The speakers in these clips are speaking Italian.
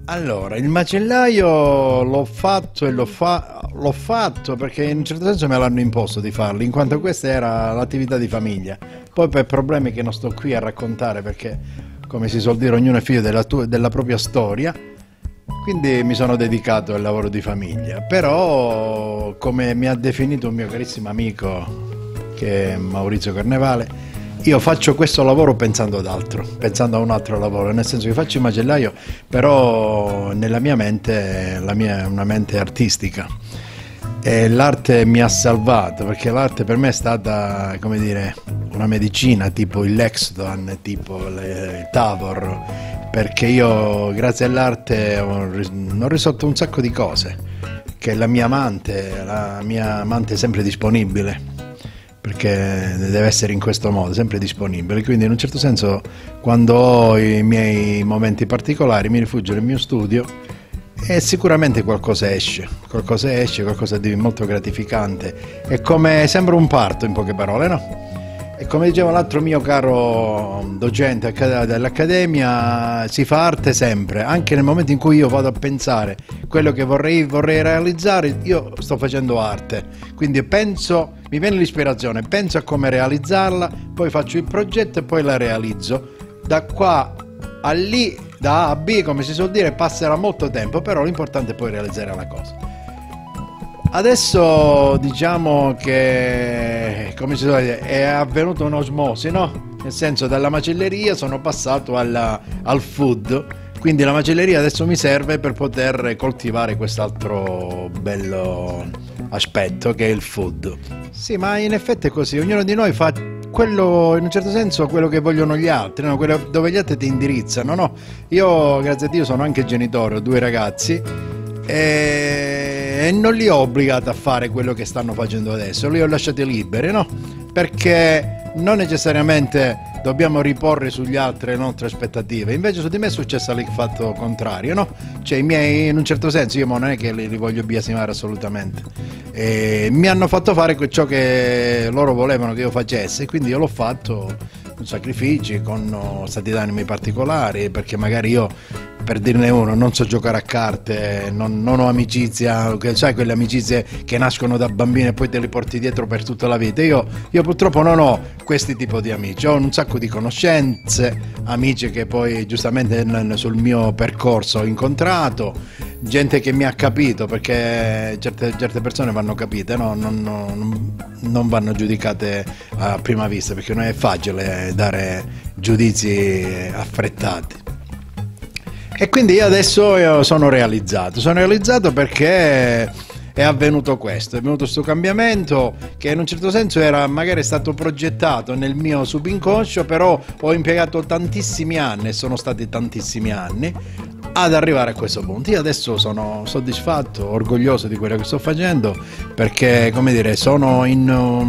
Allora, il macellaio l'ho fatto e l'ho fatto perché in un certo senso me l'hanno imposto di farlo, in quanto questa era l'attività di famiglia. Poi per problemi che non sto qui a raccontare perché, come si suol dire, ognuno è figlio della propria storia, quindi mi sono dedicato al lavoro di famiglia. Però, come mi ha definito un mio carissimo amico, che è Maurizio Carnevale, io faccio questo lavoro pensando ad altro, pensando a un altro lavoro, nel senso che faccio il macellaio, però nella mia mente, la mia è una mente artistica e l'arte mi ha salvato, perché l'arte per me è stata, come dire, una medicina, tipo il Lextan, tipo il Tavor, perché io grazie all'arte ho risolto un sacco di cose, che la mia amante è sempre disponibile, perché deve essere in questo modo, sempre disponibile. Quindi in un certo senso quando ho i miei momenti particolari mi rifugio nel mio studio e sicuramente qualcosa esce, qualcosa di molto gratificante. È come sembra un parto, in poche parole, no? E come diceva l'altro mio caro docente dell'Accademia, si fa arte sempre, anche nel momento in cui io vado a pensare quello che vorrei realizzare, io sto facendo arte, quindi penso, mi viene l'ispirazione, penso a come realizzarla, poi faccio il progetto e poi la realizzo. Da qua a lì, da A a B, come si suol dire, passerà molto tempo, però l'importante è poi realizzare la cosa. Adesso diciamo che, come si suol dire, è avvenuta un'osmosi, no? Nel senso, dalla macelleria sono passato al food, quindi la macelleria adesso mi serve per poter coltivare quest'altro bello aspetto che è il food. Sì, ma in effetti è così, ognuno di noi fa quello, in un certo senso, quello che vogliono gli altri, no? Quello dove gli altri ti indirizzano, no? Io, grazie a Dio, sono anche genitore, ho due ragazzi e non li ho obbligati a fare quello che stanno facendo adesso, li ho lasciati liberi, no? Perché non necessariamente dobbiamo riporre sugli altri le nostre aspettative, invece su di me è successo il fatto contrario, no? Cioè i miei, in un certo senso, io non è che li voglio biasimare assolutamente, mi hanno fatto fare ciò che loro volevano che io facessi, quindi io l'ho fatto con sacrifici, con stati d'animi particolari, perché magari io, per dirne uno, non so giocare a carte, non ho amicizia, sai, quelle amicizie che nascono da bambini e poi te le porti dietro per tutta la vita. Io purtroppo non ho questi tipi di amici, ho un sacco di conoscenze, amici che poi giustamente sul mio percorso ho incontrato, gente che mi ha capito, perché certe persone vanno capite, no? Non vanno giudicate a prima vista, perché non è facile dare giudizi affrettati. E quindi io adesso sono realizzato perché è avvenuto questo, è venuto questo cambiamento che in un certo senso era magari stato progettato nel mio subinconscio, però ho impiegato tantissimi anni, e sono stati tantissimi anni, ad arrivare a questo punto. Io adesso sono soddisfatto, orgoglioso di quello che sto facendo, perché, come dire, sono in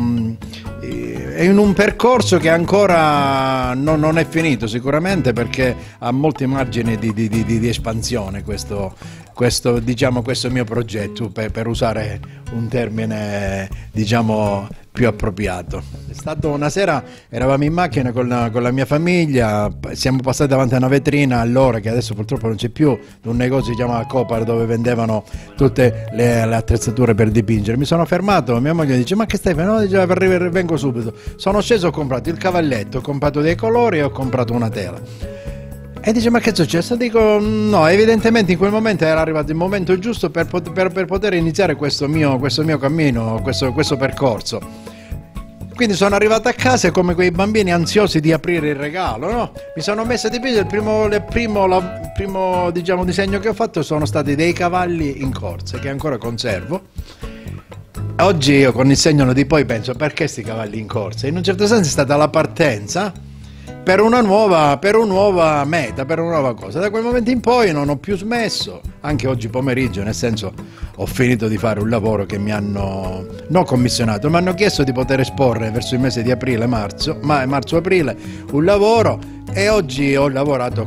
un percorso che ancora non è finito sicuramente, perché ha molti margini di espansione diciamo, questo mio progetto, per usare un termine, diciamo, più appropriato. È stato una sera, eravamo in macchina con la mia famiglia, siamo passati davanti a una vetrina allora, che adesso purtroppo non c'è più, di un negozio che si chiama Copar, dove vendevano tutte le attrezzature per dipingere. Mi sono fermato, mia moglie dice: ma che stai facendo? No, diceva, vengo subito. Sono sceso, ho comprato il cavalletto, ho comprato dei colori e ho comprato una tela. E dice: ma che è successo? Dico: no, evidentemente in quel momento era arrivato il momento giusto per poter iniziare questo mio cammino, questo percorso. Quindi sono arrivato a casa e, come quei bambini ansiosi di aprire il regalo, no? Mi sono messo a dipingere. Il primo, diciamo, disegno che ho fatto sono stati dei cavalli in corsa, che ancora conservo. Oggi io, con il segno di poi, penso: perché sti cavalli in corsa? In un certo senso è stata la partenza per una nuova meta, per una nuova cosa. Da quel momento in poi non ho più smesso, anche oggi pomeriggio, nel senso, ho finito di fare un lavoro che mi hanno non commissionato, mi hanno chiesto di poter esporre verso il mese di aprile, marzo-aprile, un lavoro, e oggi ho lavorato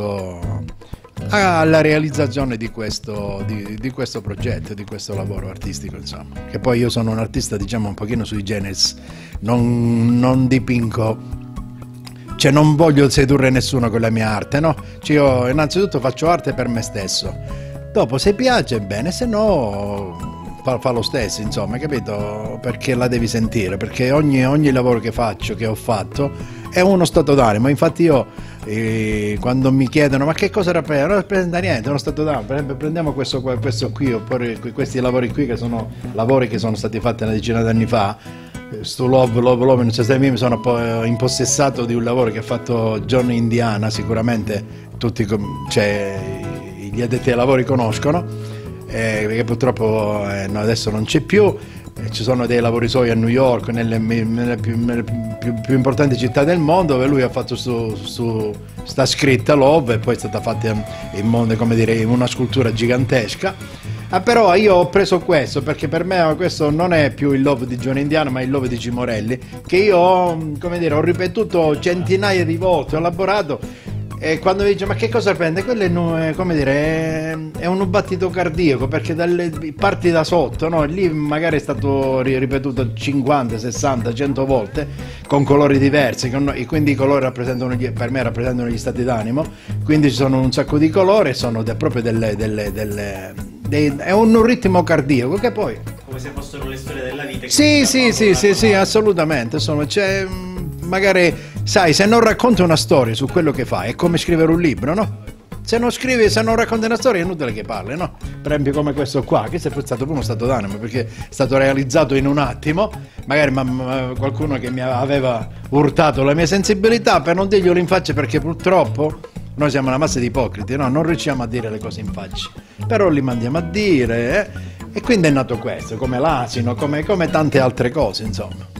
alla realizzazione di questo progetto, di questo lavoro artistico, insomma. Che poi io sono un artista, diciamo, un pochino sui generis, non dipingo Cioè non voglio sedurre nessuno con la mia arte, no? Cioè, io innanzitutto faccio arte per me stesso. Dopo se piace bene, se no fa lo stesso, insomma, capito? Perché la devi sentire, perché ogni lavoro che faccio, che ho fatto, è uno stato d'animo. Infatti io quando mi chiedono ma che cosa rappresenta, non rappresenta niente, è uno stato d'animo. Per esempio prendiamo questo qui, oppure questi lavori qui, che sono lavori che sono stati fatti una decina d'anni fa. Sto Love, non so se mi sono poi impossessato di un lavoro che ha fatto Johnny Indiana, sicuramente tutti, cioè, gli addetti ai lavori conoscono, perché purtroppo no, adesso non c'è più. Ci sono dei lavori suoi a New York, nelle più importanti città del mondo, dove lui ha fatto sta scritta Love, e poi è stata fatta in mondo, come dire, in una scultura gigantesca. Però io ho preso questo perché per me questo non è più il Love di Johnny Indiana, ma il Love di Cimorelli, che io ho, come dire, ho ripetuto centinaia di volte, ho elaborato. E quando mi dice ma che cosa prende? Quello è, come dire, è un battito cardiaco, perché parti da sotto, no? Lì magari è stato ripetuto 50, 60, 100 volte con colori diversi, e quindi i colori rappresentano per me rappresentano gli stati d'animo, quindi ci sono un sacco di colori, sono proprio è un ritmo cardiaco che poi... Come se fossero le storie della vita. Sì, assolutamente. Magari, sai, se non racconti una storia su quello che fai, è come scrivere un libro, no? Se non racconti una storia è inutile che parli, no? Per esempio come questo qua, che è stato pure uno stato d'animo, perché è stato realizzato in un attimo, magari qualcuno che mi aveva urtato la mia sensibilità, per non dirglielo in faccia, perché purtroppo noi siamo una massa di ipocriti, no? Non riusciamo a dire le cose in faccia, però li mandiamo a dire, e quindi è nato questo, come l'asino, come tante altre cose, insomma.